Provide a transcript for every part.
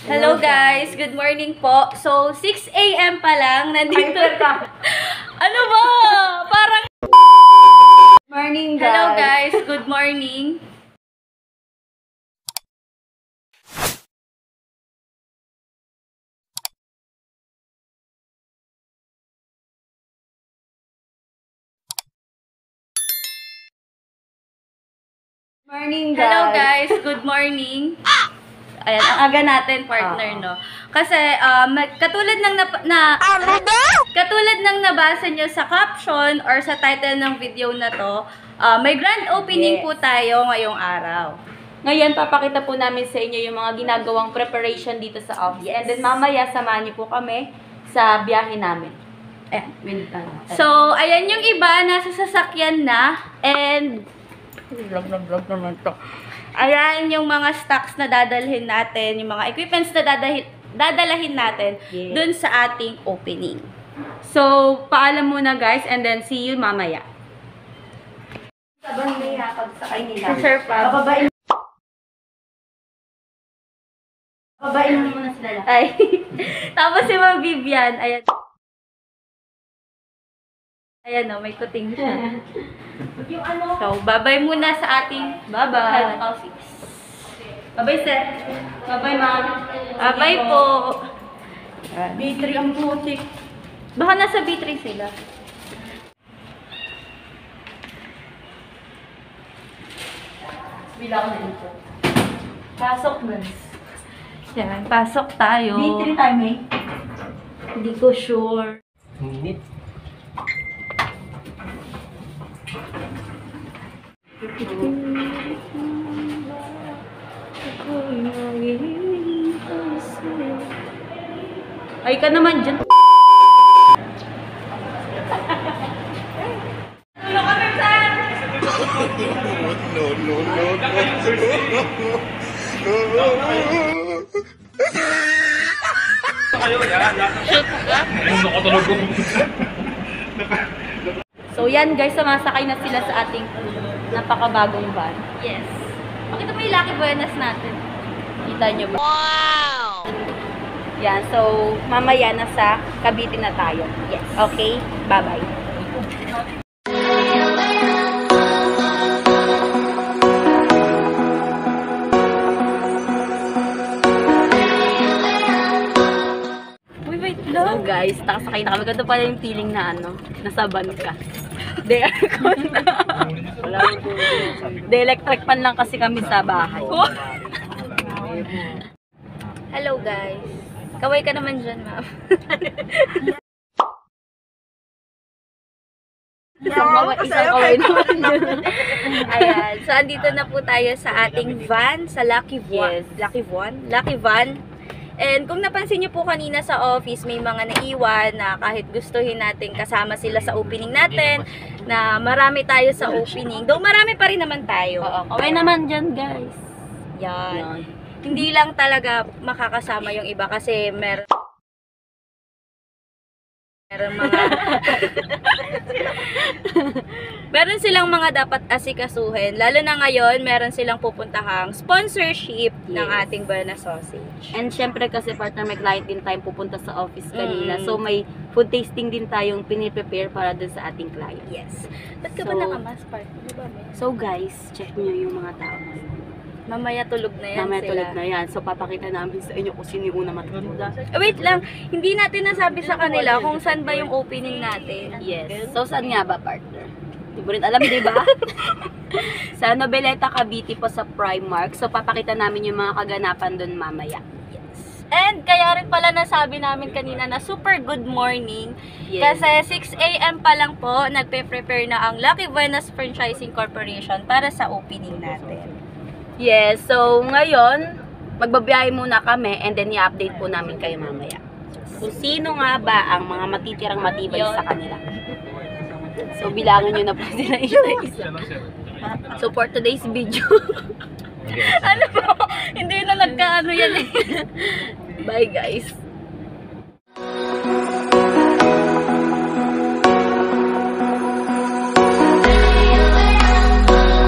Hello guys, good morning po. So, 6 AM pa lang, nandito ka. Ano ba? Parang... Morning guys. Hello guys, good morning. Morning guys. Hello guys, good morning. Ayan, ang aga natin, partner, no? Kasi, katulad ng nabasa nyo sa caption or sa title ng video na to, may grand opening po tayo ngayong araw. Ngayon, papakita po namin sa inyo yung mga ginagawang preparation dito sa office. And then, mamaya, samahan niyo po kami sa biyahe namin. So, ayan yung iba, nasa sasakyan na. And, vlog naman to. Ayan yung mga stocks na dadalhin natin, yung mga equipments na dadalahin natin dun sa ating opening. So, paalam muna guys, and then see you mamaya. Sabang nila pagsakay nila. Sir, babain mo muna sila. Ay. Tapos si Ma'am Vivian, ayan. Ayan o, may kuting siya. So, babay muna sa ating head office. Babay, sir. Babay, ma'am. Babay po. B3 ang putik. Baka nasa B3 sila. Bilang na dito. Pasok, guys. Yan, pasok tayo. B3 tayo, eh? Hindi ko sure. Minute. Ay ka naman dyan. Tulong kami, sir! So yan guys, sumasakay na sila sa ating napakabagong van. Yes. Pakita mo yung Lucky Buenas natin. Kita nyo ba? Wow! Yan, so mamaya na sa Cavite na tayo. Yes. Okay? Bye-bye. Wait So guys, nakasakay na kami. Ganito pala yung feeling na nasa van ka. De aircon na. De electric pan lang kasi kami sa bahay. Hello guys. Kaway ka naman dyan, ma'am. Isang kaway naman dyan. Ayan. So, andito na po tayo sa ating van, sa Lucky Van. Yes. Lucky Van. And kung napansin niyo po kanina sa office, may mga naiwan na kahit gustuhin natin kasama sila sa opening natin, na marami tayo sa opening. Though marami pa rin naman tayo. Kaway naman dyan guys. Yan. Hindi lang talaga makakasama yung iba kasi meron meron silang mga dapat asikasuhin. Lalo na ngayon, meron silang pupuntahang sponsorship ng ating Buenas Sausage. And syempre kasi partner, may client din tayong pupunta sa office kanina. So may food tasting din tayong piniprepare para dun sa ating client. Yes. Ba't ka ba naka-mask, partner? Diba, So guys, check nyo yung mga tao. mamaya tulog na yan Mamaya sila. tulog na yan. So papakita namin sa inyo kung sino yung una matulog. Wait lang, hindi natin nasabi sa kanila kung saan ba yung opening natin. Yes. So saan nga ba partner? Hindi mo rin alam, di ba? Sa Noveleta, Cavite po sa Primark. So papakita namin yung mga kaganapan doon mamaya. And kaya rin pala nasabi namin kanina na super good morning. Yes. Kasi 6 AM pa lang po, nagpe-prepare na ang Lucky Buenas Franchising Corporation para sa opening natin. Yes. So ngayon, magbabiyahe muna kami and then i-update po namin kayo mamaya. Kung sino nga ba ang mga matitirang matibay sa kanila. So bilangan nyo na po sila isa-isa. So for today's video, Ano po? Hindi na nagkaano yan eh. bye guys.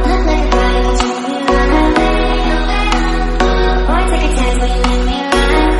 Boy, take a chance, will you let me ride?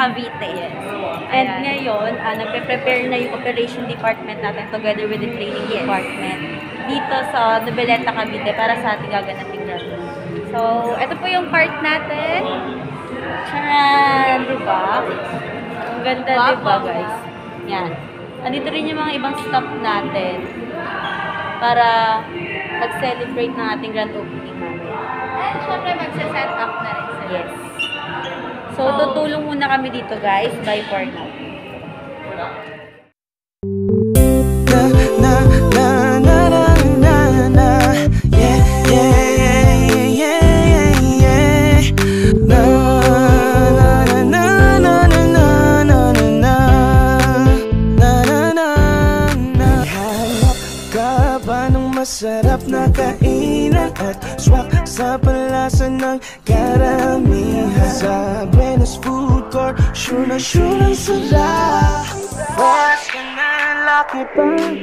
Cavite. Yes. And ngayon, nagpe-prepare na yung operation department natin together with the training department dito sa Noveleta, Cavite para sa ating gaganaping graduate. So, ito po yung cart natin. Charan! Diba? Ang ganda, diba, guys? Yan. Andito rin yung mga ibang staff natin para mag-celebrate ng ating grand opening namin. And syempre, magsa-set up na rin sila. Yes. So, tutulong muna kami dito, guys. Bye for now. Masarap na kainan at swak sa palasa ng karamihan. Sa Venus Food Court, sure na sarap. Fresh ka na, laki pa.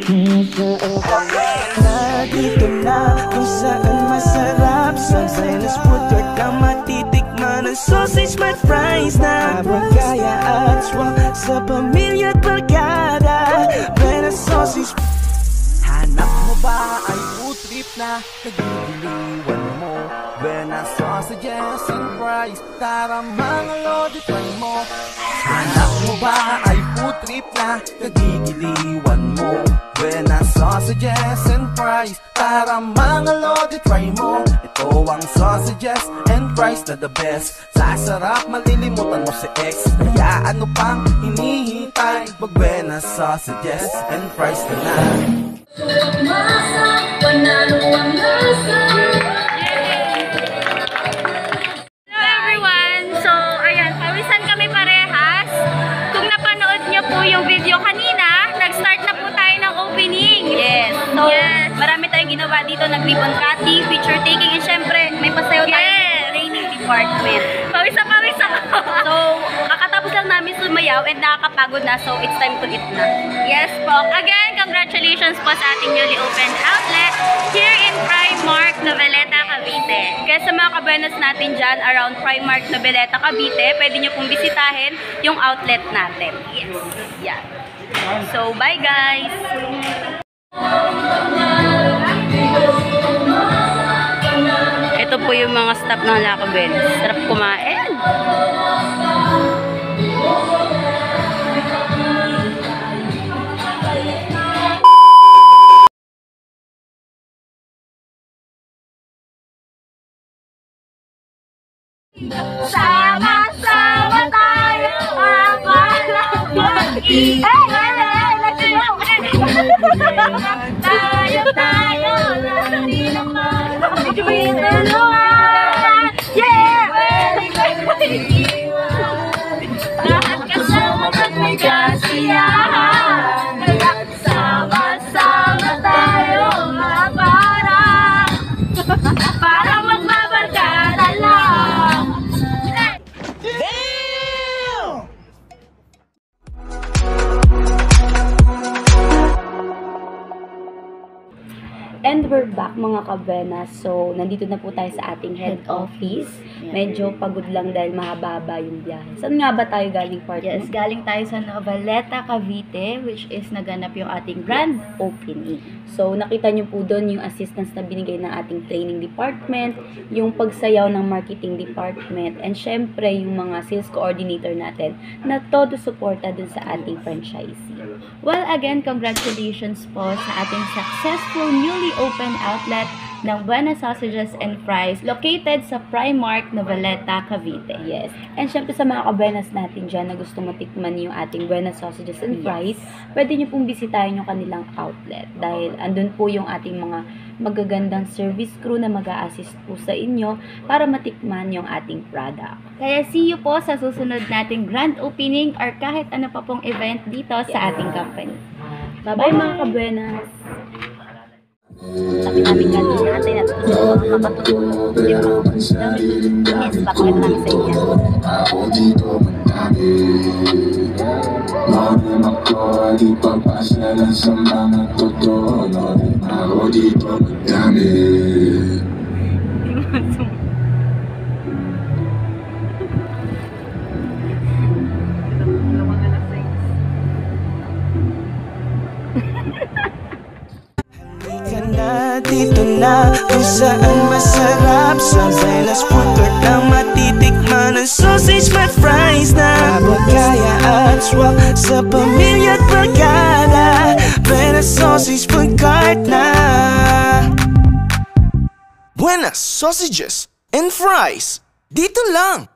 Dito na kung saan masarap. Sa Venus Food Court ka matitikman ang sausage, my fries na bagaya at swak sa pamilya at barkada. Venus Sausage. Hanap mo ba ay food trip na nagigiliwan mo? Buenas sausages and fries, tara mga lodi, try mo. Hanap mo ba ay food trip na nagigiliwan mo? Buenas sausages and fries, tara mga lodi, try mo. Ito ang sausages and fries na the best. Sasarap, malilimutan mo si ex. Kaya ano pang hinihintay? Pag Buenas sausages and fries ka na. Masa, panalo ang lasa. Hello everyone! So, ayan, pawisan kami parehas. Kung napanood niyo po yung video kanina, nag-start na po tayo ng opening. Yes. So, marami tayong ginawa dito, nag-ribbon cutting, picture taking, and syempre, may pasayaw tayo sa training department. Pawis ako. So, kakatapos lang namin sumayaw and nakakapagod na, so it's time to eat na. Yes po. Again, congratulations po sa ating newly opened outlet here in Primark, Noveleta, Cavite. Kaya sa mga kabuenos natin dyan around Primark, Noveleta, Cavite, pwede nyo pong bisitahin yung outlet natin. Yes. Yeah. So, bye guys! Ito po yung mga staff ng La Cabenos. Sarap kumain! Sama-sama tayo para mag-ibig. Let's go! Tayo, hindi naman tulungan. Yeah! Lahat kasama at may kasiyahan. Sama-sama tayo para magbabarkada lang. And we're back mga kabenas. So, nandito na po tayo sa ating head office. Medyo pagod lang dahil mahaba yung biyahe. Saan nga ba tayo galing, partner? Yes, galing tayo sa Noveleta, Cavite, which is naganap yung ating grand opening. So, nakita nyo po doon yung assistance na binigay ng ating training department, yung pagsayaw ng marketing department, and syempre, yung mga sales coordinator natin na todo suporta dun sa ating franchisee. Well, again, congratulations po sa ating successful newly opened outlet ng Buenas Sausages and Fries located sa Primark, Noveleta, Cavite. Yes. And syempre sa mga kabenas natin dyan na gusto matikman yung ating Buenas Sausages and Fries, pwede nyo pong bisitahin yung kanilang outlet dahil andun po yung ating mga magagandang service crew na mag-a-assist po sa inyo para matikman yung ating product. Kaya see you po sa susunod nating grand opening or kahit ano pa pong event dito sa ating company. Bye-bye mga kabenas! Sabi namin kanina, natin at gusto ko makatulong. Di ba? Yes, papakita namin sa inyo. Ako dito madami. Mga ako di pagpasya lang sa mga totoo. Ako dito madami. na kung saan masarap sa Velas Food Court lang matitikman ang sausage at fries na Abagaya at swak sa pamilya at barkada Velas Sausage Food Court na Buenas Sausages and Fries, dito lang